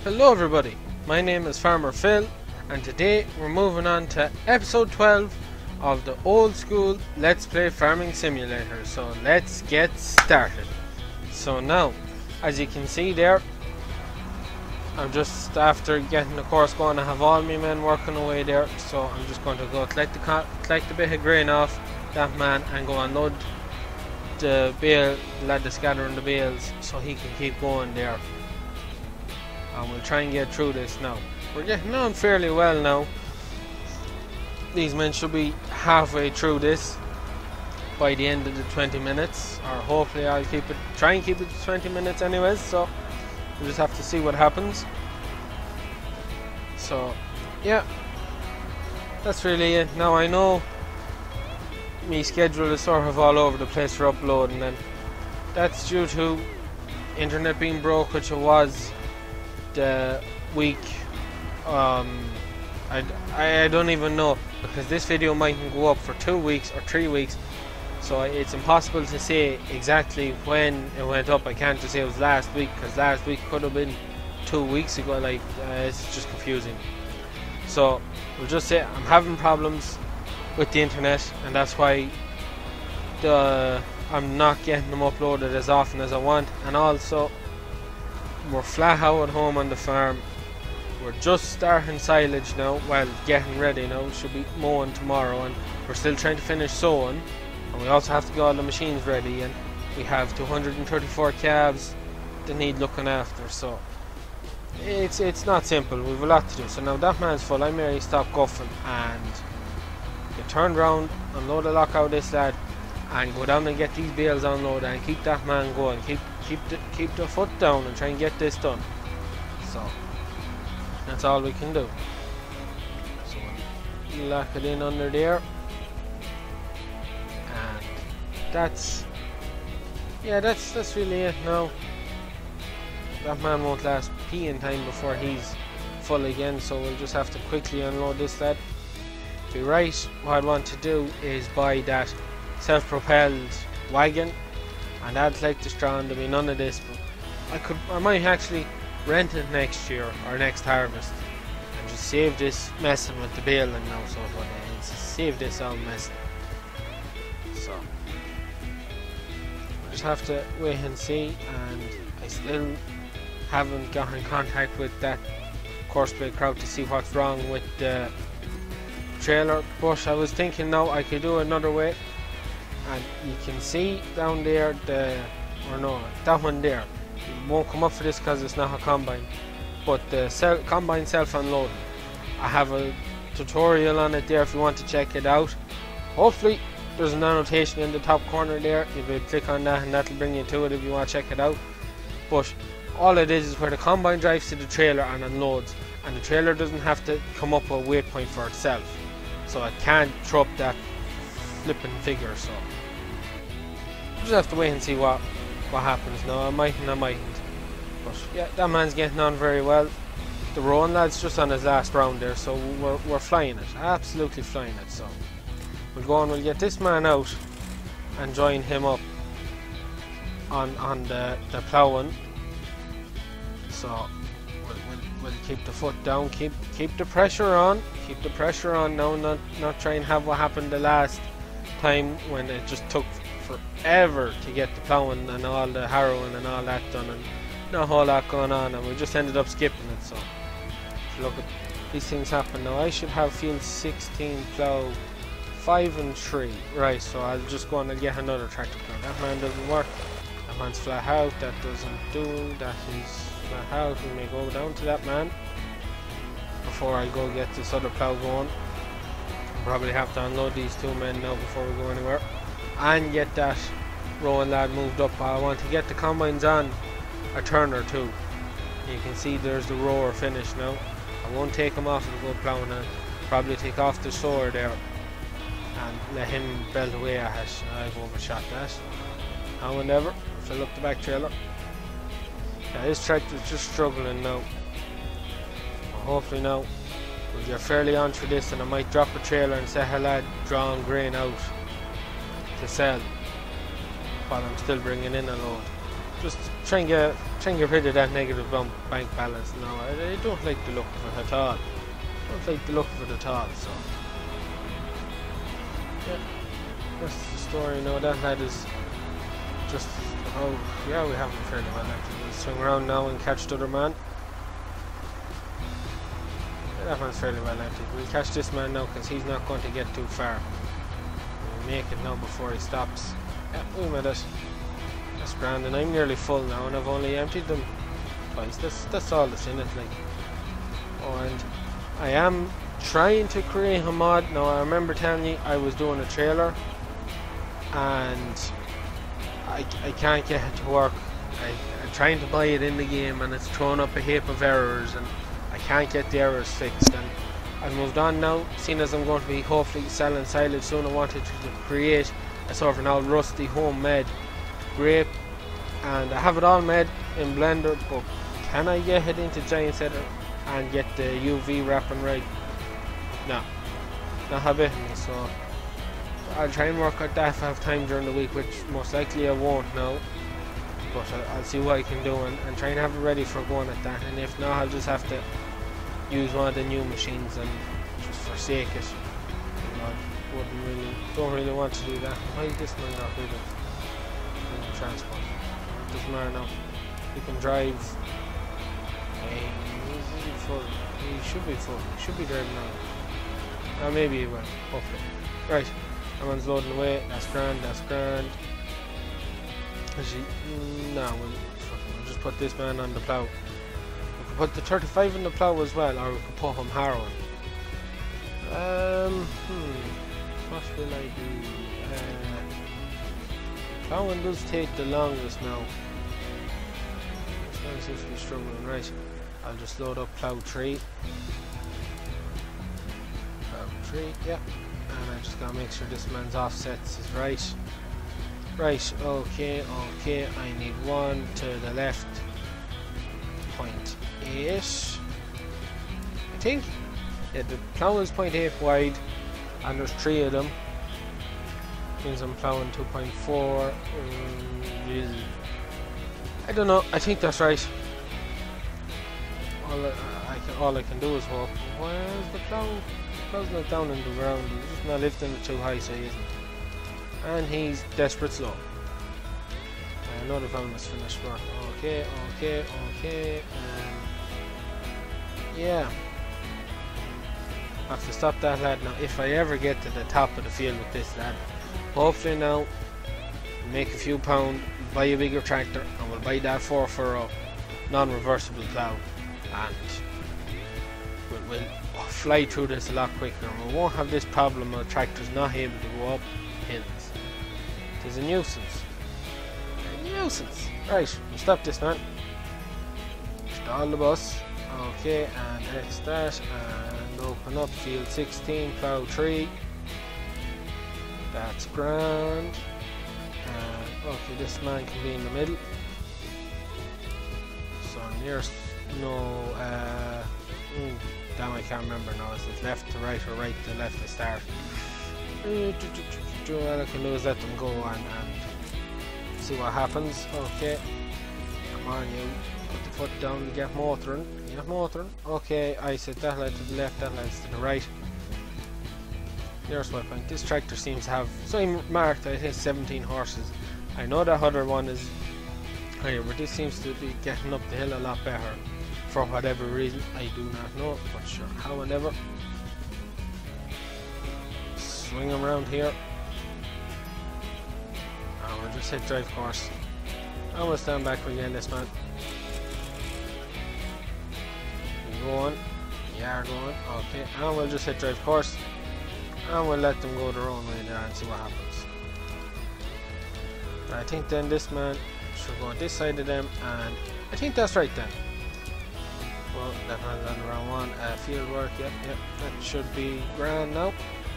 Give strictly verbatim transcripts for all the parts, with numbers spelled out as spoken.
Hello everybody, my name is Farmer Phil and today we're moving on to episode twelve of the old school Let's Play Farming Simulator. So let's get started. So now, as you can see there, I'm just after getting the course going. I have all my men working away there, so I'm just going to go collect the, collect the bit of grain off that man and go unload the bale, the lad that's gathering the bales, so he can keep going there. And we'll try and get through this now. We're getting on fairly well now. These men should be halfway through this by the end of the twenty minutes, or hopefully I'll keep it, try and keep it to twenty minutes anyways, so we'll just have to see what happens. So yeah, that's really it. Now I know my schedule is sort of all over the place for uploading, and that's due to internet being broke, which it was the week um, I, I, I don't even know, because this video mightn't go up for two weeks or three weeks, so it's impossible to say exactly when it went up. I can't just say it was last week, because last week could have been two weeks ago. Like uh, it's just confusing. So we'll just say I'm having problems with the internet, and that's why the I'm not getting them uploaded as often as I want. And also we're flat out at home on the farm. We're just starting silage now, well, getting ready now. Should be mowing tomorrow, and we're still trying to finish sowing, and we also have to get all the machines ready, and we have two hundred thirty-four calves that need looking after, so it's it's not simple. We've a lot to do. So now that man's full, I merely stop guffing and get turned round, unload the lock out this lad, and go down and get these bales unloaded and keep that man going. Keep keep the, keep the foot down and try and get this done. So that's all we can do. So we'll lock it in under there, and that's yeah, that's that's really it now. That man won't last peeing time before he's full again, so we'll just have to quickly unload this lad. To be right, what I want to do is buy that self-propelled wagon, and I'd like to straw under me none of this, but I could I might actually rent it next year or next harvest and just save this messing with the baling now. So what it is, save this all messing. So we just have to wait and see, and I still haven't got in contact with that Courseplay crowd to see what's wrong with the trailer, but I was thinking now I could do another way. And you can see down there the, or no, that one there, it won't come up for this because it's not a combine, but the cell, combine self-unloading, I have a tutorial on it there if you want to check it out. Hopefully there's an annotation in the top corner there. You will click on that and that'll bring you to it if you want to check it out. But all it is is where the combine drives to the trailer and unloads, and the trailer doesn't have to come up with a weight point for itself, so it can't throw up that flipping figure. So we'll just have to wait and see what what happens now. I might and I mightn't, but yeah, that man's getting on very well. The Rowan lad's just on his last round there, so we're, we're flying it, absolutely flying it. So we'll go and we'll get this man out and join him up on on the, the ploughing. So we'll, we'll, we'll keep the foot down, keep keep the pressure on, keep the pressure on now, not, not try and have what happened the last time when it just took forever to get the ploughing and all the harrowing and all that done, and not a whole lot going on, and we just ended up skipping it. So if you look at these things happen now. I should have field sixteen plough five and three, right? So I'll just go and I'll get another tractor plough. That man doesn't work, that man's flat out, that doesn't do, that is flat out. We may go down to that man before I go get this other plough going. I'll probably have to unload these two men now before we go anywhere, and get that Rowan lad moved up. I want to get the combines on a turn or two. You can see there's the rower finished now. I won't take him off and go ploughing, and probably take off the sower there and let him belt away at it. I've overshot that. And whenever fill up the back trailer. Yeah, this tractor's just struggling now. Hopefully now we'll get fairly on through this, and I might drop a trailer and set a lad drawing grain out to sell while I'm still bringing in a load. just try and get try and get rid of that negative bump bank balance now. I, I don't like the look of it at all. I don't like the look of it at all, so yeah. That's the story now. That lad is just oh yeah, we have him fairly well empty. We'll swing around now and catch the other man. Yeah, that man's fairly well empty. We'll catch this man now because he's not going to get too far. We'll make it now before he stops. Yeah, we made it. That's grand, and I'm nearly full now, and I've only emptied them twice. That's that's all that's in it, like. Oh, and I am trying to create a mod. Now I remember telling you I was doing a trailer, and I, I can't get it to work. I, I'm trying to buy it in the game, and it's throwing up a heap of errors, and I can't get the errors fixed. And I've moved on now, seeing as I'm going to be hopefully selling silage soon. I wanted to, to create a sort of an old rusty homemade grape, and I have it all made in Blender, but can I get it into Giant Setter and get the U V wrapping right? No, not habit me, so I'll try and work out that if I have time during the week, which most likely I won't now, but I'll, I'll see what I can do and, and try and have it ready for going at that, and if not I'll just have to use one of the new machines and just forsake it. You know, wouldn't really, don't really want to do that. Why is this man not with it? Transport. Doesn't matter now. You can drive. Hey, is he full? He should be full. He should be driving now. Uh, maybe he will. Hopefully. Right. That one's loading away. That's grand. That's grand. Actually, no. We'll, we'll just put this man on the plough. We could put the thirty-five in the plough as well, or we could put him harrowing. Um. Hmm. What will I do? Uh, Ploughing does take the longest now. This man seems to be struggling. Right, I'll just load up plough three. Plough three, yeah. And I just gotta make sure this man's offsets is right. Right, okay, okay. I need one to the left. Point eight. I think. Yeah, the plough is point eight wide, and there's three of them. Means I'm ploughing two point four. Um, I don't know. I think that's right. All I, I can, all I can do is walk. Where's the plough? The plough's not down in the ground. He's just not lifting it too high, so he isn't. And he's desperate slow. I know the film is finished work. Okay, okay, okay. Um, yeah. I have to stop that lad now. If I ever get to the top of the field with this lad, hopefully now make a few pound, buy a bigger tractor, and we'll buy that four furrow non-reversible plough, and we'll, we'll fly through this a lot quicker, and we won't have this problem of tractors not able to go up hills. It is a nuisance. A nuisance. Right, we'll stop this man. Stall the bus. Okay, and X that, and open up field sixteen, plough three. That's grand. Uh, okay, this man can be in the middle. So nearest, no, uh, mm, damn, I can't remember now. Is it left to right or right to left to start? All I can do is let them go and, and see what happens. Okay, come on, you put the foot down to get motoring. Get motoring. Okay, I said that led to the left, that led to the right. Nearest waypoint. This tractor seems to have, so I marked, I think seventeen horses. I know that other one is higher, but this seems to be getting up the hill a lot better for whatever reason. I do not know, but sure, how and ever. Swing him around here. And we'll just hit drive course. And we'll stand back again, this man. We're going. Yeah, going. Okay, and we'll just hit drive course. And we'll let them go their own way there and see what happens. I think then this man should go on this side of them, and I think that's right then. Well, that man's on the wrong one. Uh, field work, yep, yep, that should be grand now.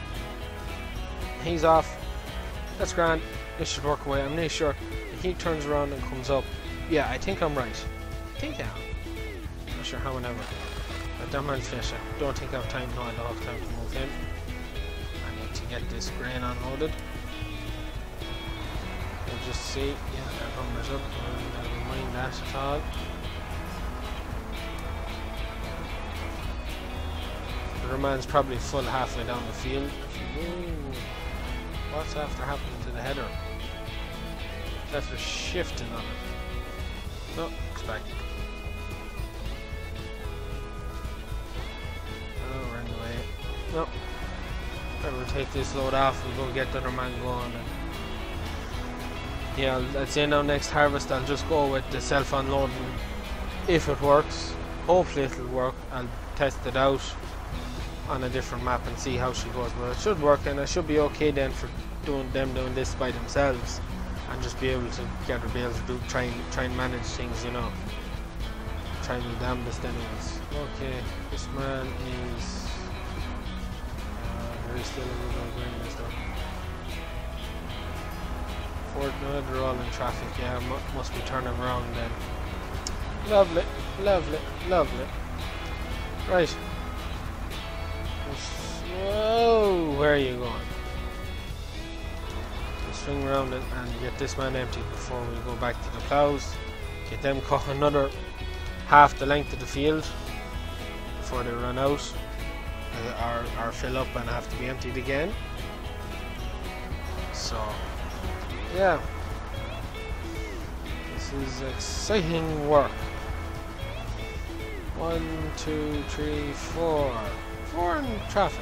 He's off. That's grand. This should work away. I'm not sure. If he turns around and comes up, yeah, I think I'm right. I think I am. Not sure how and ever. But that man's finished. I don't think I have time. No, I don't have time to move him. To get this grain unloaded. We'll just see, yeah, that number's up, and mind that at all. The other man's probably full halfway down the field. Ooh, what's after happening to the header? It's after shifting on it. No, it's back. Oh, we're in the way. No. Right, we'll take this load off, we'll go get the other man going. And yeah, I'll, I'd say now next harvest I'll just go with the self-unloading if it works. Hopefully it'll work. I'll test it out on a different map and see how she goes, but it should work, and I should be okay then for doing them doing this by themselves and just be able to get her be able to do try and try and manage things, you know. Try me damnedest anyways. Okay, this man is uh, there is still a little bit of this though. Fort, no, they're all in traffic. Yeah, must be turning around then. Lovely, lovely, lovely. Right. Whoa, where are you going? Let's swing around and, and get this man empty before we go back to the plows. Get them caught another half the length of the field before they run out uh, or, or fill up and have to be emptied again. So, yeah. This is exciting work. One, two, three, four. Four in traffic.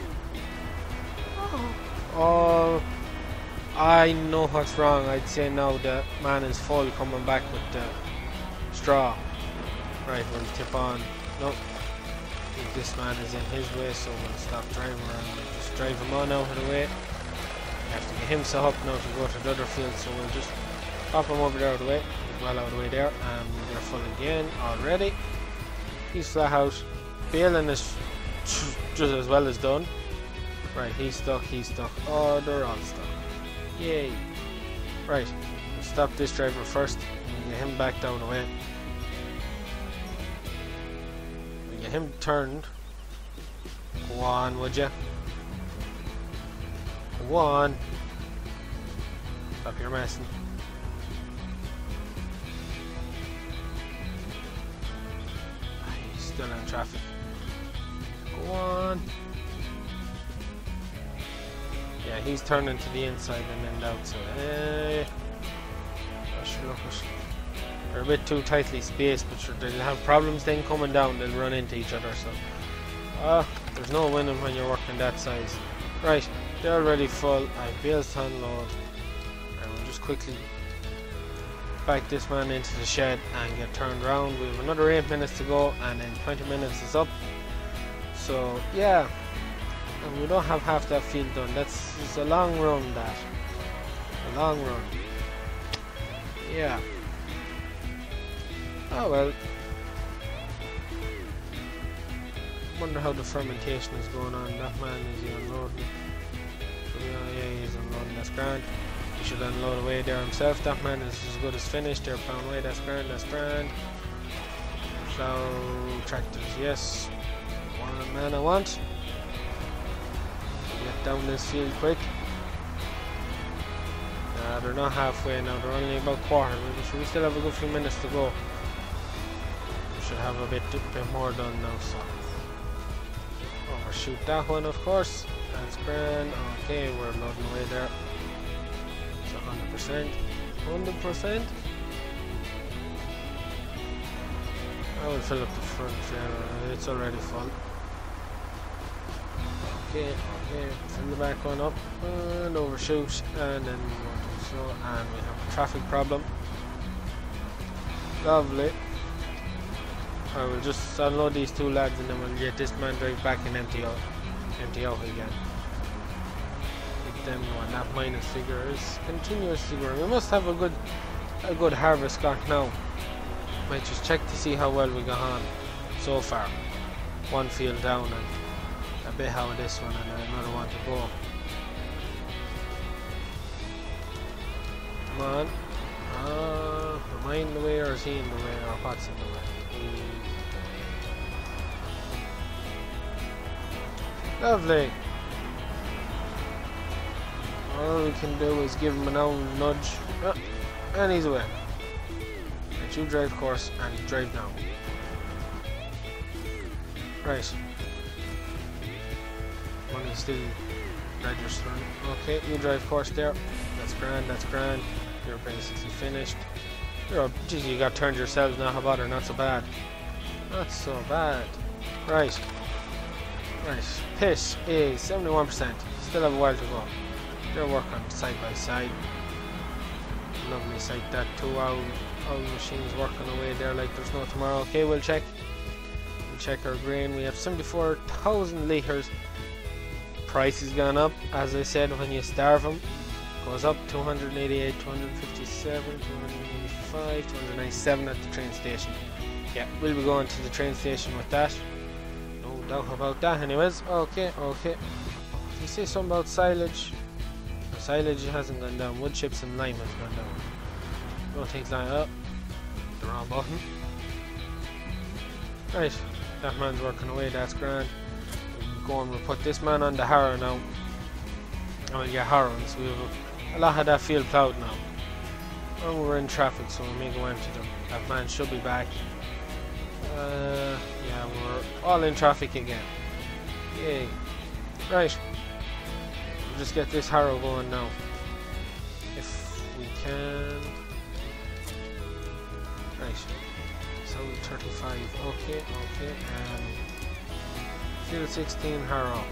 Oh. Oh, I know what's wrong. I'd say now the man is full coming back with the straw. Right, we'll tip on. Nope. I think this man is in his way, so we'll stop driving around and just drive him on out of the way. We have to get him set up now to go to the other field, so we'll just pop him over there out of the way. He's well out of the way there, and they're full again already. He's flat out. Bailing is just as well as done. Right, he's stuck, he's stuck. Oh, they're all stuck. Yay. Right, we'll stop this driver first and get him back down the way. We get him turned. Go on, would ya? Go on. Stop your messing. He's still in traffic. Go on. Yeah, he's turning to the inside and then the outside. Hey. Oh, sure, look, they're a bit too tightly spaced, but sure, they'll have problems then coming down. They'll run into each other. So, ah, uh, there's no winning when you're working that size. Right, they're already full. I bailed to unload. And we'll just quickly back this man into the shed and get turned around. We have another eight minutes to go, and then twenty minutes is up. So yeah, and we don't have half that field done. That's it's a long run, that a long run. Yeah. Oh well. Wonder how the fermentation is going on. That man is he unloading? Yeah, yeah, he's unloading. That's grand. He should unload away there himself. That man is as good as finished. They're plowing away. That's grand. That's grand. Plow tractors. Yes. One man I want. Get down this field quick. Uh, they're not halfway now. They're only about quarter. So we still have a good few minutes to go. We should have a bit, bit more done now. So overshoot that one, of course. That's grand. Okay, we're loading away there. It's one hundred percent. one hundred percent. I will fill up the front. Yeah, it's already full. Okay, okay, fill the back one up and overshoot, and then we want to slow, and we have a traffic problem. Lovely. I will just unload these two lads, and then we'll get this man drive back and empty out, empty out again. Keep them going. That minus figure is continuously growing. We must have a good, a good harvest got now. Might just check to see how well we got on so far. One field down and a bit how this one, and another one to go. Come on. Uh, am I in the way, or is he in the way, or what's in the way? He's... Lovely. All we can do is give him an old nudge. Oh, and he's away. Right, you drive course and drive now. Right. Money still registering. Okay, you drive course there. That's grand, that's grand. You're basically finished. You're up. Geez, you got turned yourselves now. How bother? Not so bad. Not so bad. Right. Right. Piss is seventy-one percent. Still have a while to go. They're working side by side. Lovely sight that two hour, hour machines working away there like there's no tomorrow. Okay, we'll check. We'll check our grain. We have seventy-four thousand litres. Price has gone up, as I said, when you starve them. Goes up two hundred eighty-eight, two hundred fifty-seven, two hundred eighty-five, two hundred ninety-seven at the train station. Yeah, we'll be going to the train station with that. No doubt about that anyways. Okay, okay. Did you say something about silage? No, silage hasn't gone down. Wood chips and lime has gone down. Don't think lime up. The wrong button. Right, that man's working away, that's grand. We'll go and we'll put this man on the harrow now. And we'll get harrowing, so we have a, a lot of that field ploughed now. And we're in traffic, so we may go empty them. That man should be back. Uh, yeah, we're all in traffic again. Yay. Right. We'll just get this harrow going now. If we can. Right. So thirty-five. Okay, okay. Um, field sixteen harrow.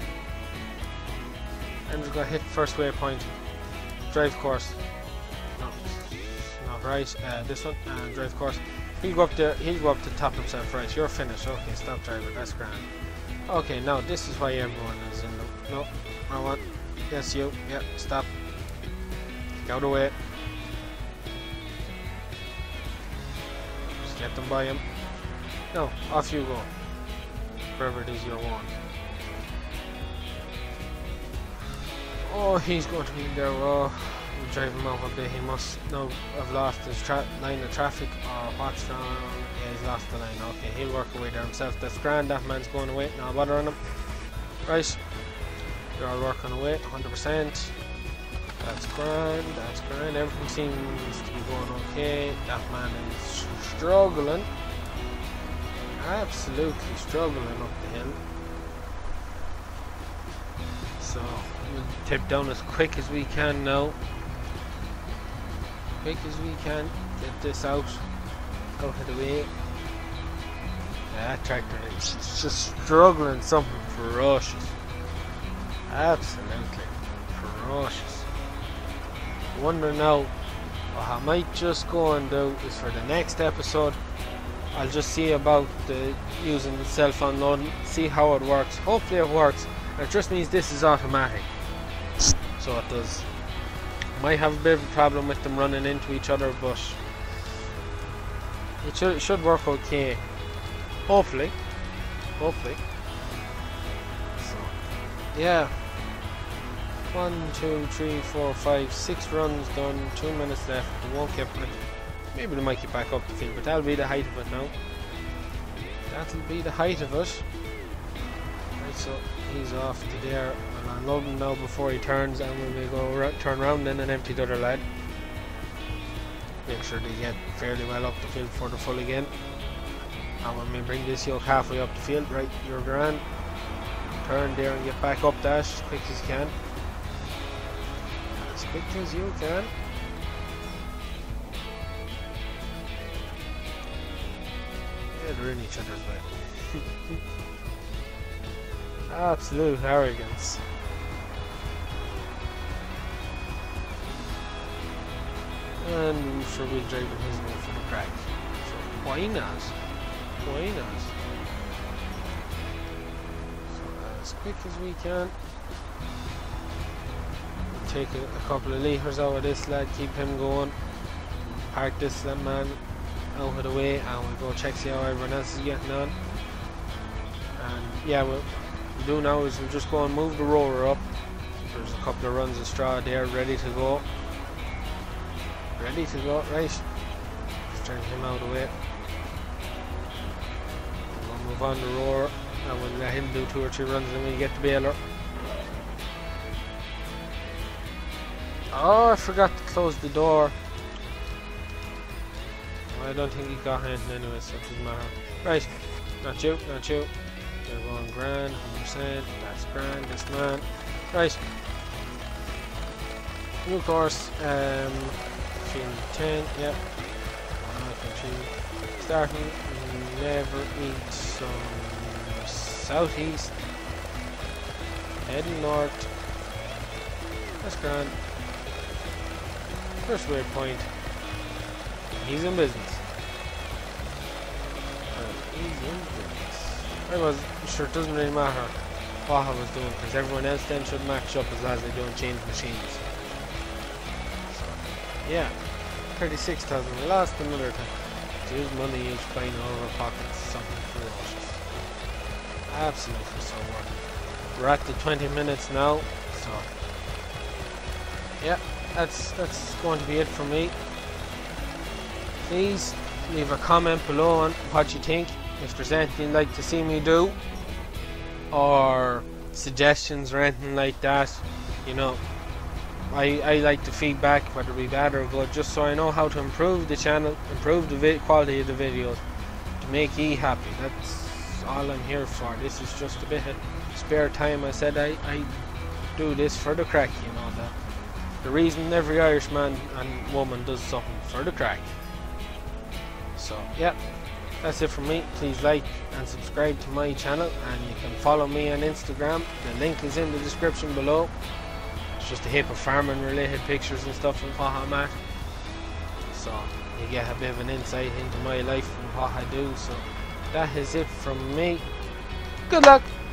And we've got hit first waypoint. Drive course. No, not right. Uh, this one. Uh, drive course. He'll go up there. He'll go up to top himself. Right, you're finished. Okay, stop driver. That's grand. Okay, now this is why everyone is in the. No, wrong one. Yes, you. Yeah, stop. Get out of the way. Just get them by him. No, off you go. Wherever it is you're going. Oh, he's going to be in there. Oh, we'll drive him out a bit. He must now have lost his tra line of traffic or what's wrong. Yeah, he's lost the line. Okay, he'll work away there himself. That's grand. That man's going away. No bother on him. Right. They're all working away. one hundred percent. That's grand. That's grand. Everything seems to be going okay. That man is struggling. Absolutely struggling up the hill. So we'll tip down as quick as we can now. Quick as we can. Get this out. Out of the way. Yeah, that tractor is just struggling something ferocious. Absolutely ferocious. I wonder now what I might just go and do is for the next episode I'll just see about the using the self-unloading, see how it works. Hopefully it works. It just means this is automatic, so it does. Might have a bit of a problem with them running into each other, but it should, it should work okay. Hopefully, hopefully. So, yeah. One, two, three, four, five, six runs done. Two minutes left. They won't get. Maybe they might get back up the field, but that'll be the height of it now. That'll be the height of it. Right, so he's off to there. I'll unload him now before he turns, and when we go turn around then and empty the other lad. Make sure they get fairly well up the field before they're full again. And when we bring this yoke halfway up the field, right, you're grand. Turn there and get back up that as quick as you can. As quick as you can. Yeah, they're in each other's way. Absolute arrogance. And for wheel driving his way for the crack. So why not? Why not? So as quick as we can. We'll take a, a couple of litres out of this lad, keep him going. Park this man out of the way and we'll go check see how everyone else is getting on. And yeah, what we'll do now is we'll just go and move the roller up. There's a couple of runs of straw there ready to go. Ready to go, right. Just turn him out of the way. We'll move on the roar and we'll let him do two or three runs and then we get the baler. Oh, I forgot to close the door. I don't think he got anything anyway, so it doesn't matter. Right, not you, not you. They're going grand, one hundred percent. That's grand, this man. Right. New course, um, ten, yep. Starting, never eat some southeast. Heading north. That's grand. First waypoint. He's in business. Uh, he's in business. I was sure it doesn't really matter what I was doing because everyone else then should match up as long as they don't change machines. So, yeah. thirty-six thousand. We lost another time. To use money each flying out of our pockets. Something ferocious. Absolutely so worth it. We're at the twenty minutes now. So, yeah. That's, that's going to be it for me. Please leave a comment below on what you think, if there's anything you'd like to see me do, or suggestions or anything like that. You know, I, I like the feedback, whether it be bad or good, just so I know how to improve the channel, improve the vi quality of the videos, to make you happy. That's all I'm here for. This is just a bit of spare time. I said I, I do this for the crack, you know, that the reason every Irishman and woman does something for the crack. So, yeah, that's it from me. Please like and subscribe to my channel, and you can follow me on Instagram. The link is in the description below. It's just a heap of farming related pictures and stuff of what I'm at. So, you get a bit of an insight into my life and what I do. So, that is it from me. Good luck!